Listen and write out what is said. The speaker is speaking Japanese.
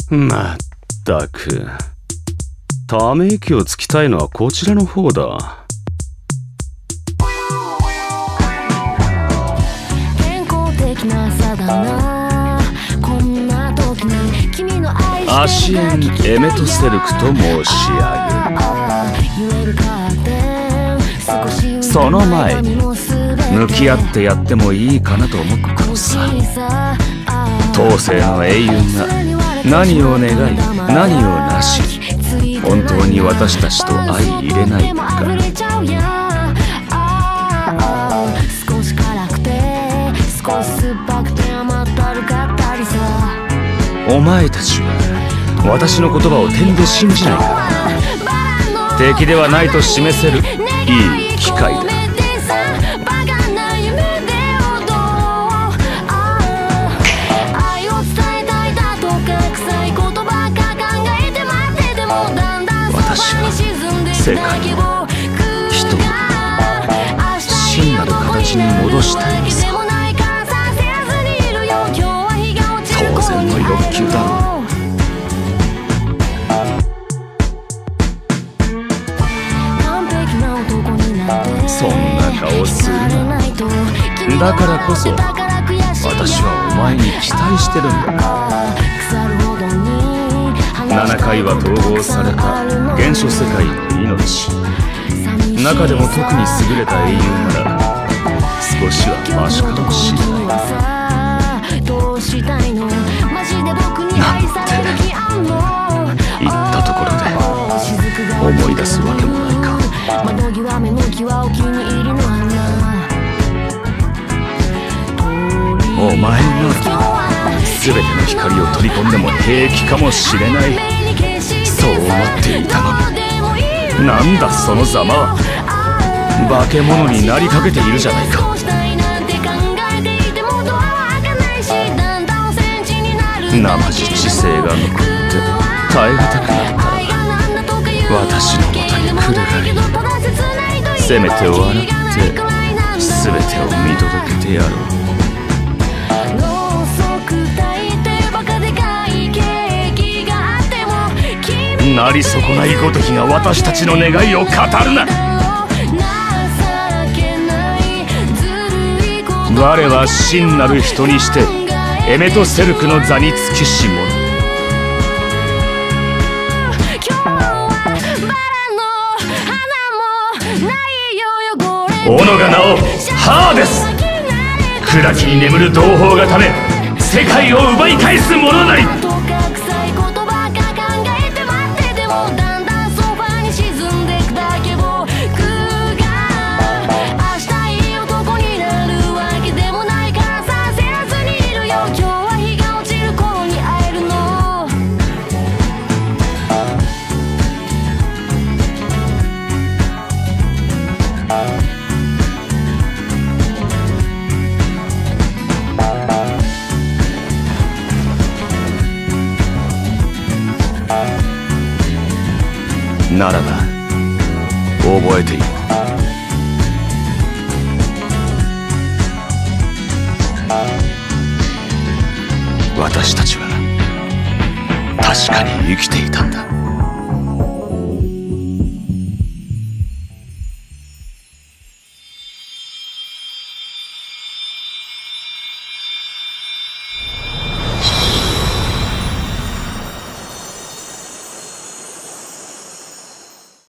まったく、ため息をつきたいのはこちらの方だ。足縁エメトセルクと申し上げる。その前に向き合ってやってもいいかなと思ったのさ。当世の英雄が何を願い何をなし、本当に私たちと相入れないのか。お前たちは私の言葉を点で信じないから。敵ではないと示せるいい機会だ。私は世界を人を真なる形に戻したいのさ。当然の欲求だろう。そんな顔するな。だからこそ私はお前に期待してるんだ。7回は統合された原初世界の命、中でも特に優れた英雄なら少しはマシかもしれない。なんて言ったところで思い出すわけもないか。お前の全ての光を取り込んでも平気かもしれない、そう思っていたのに、なんだそのざまは。化け物になりかけているじゃないか。生地知性が残って耐え難くなったら私のもとに来るがいい。せめて笑って全てを見届けてやろう。なり損ないごときが私たちの願いを語るな。我は真なる人にしてエメトセルクの座につきし者。斧が名をハーデス。暗きに眠る同胞がため世界を奪い返す者なり。ならば覚えていろ。私たちは確かに生きていたんだ。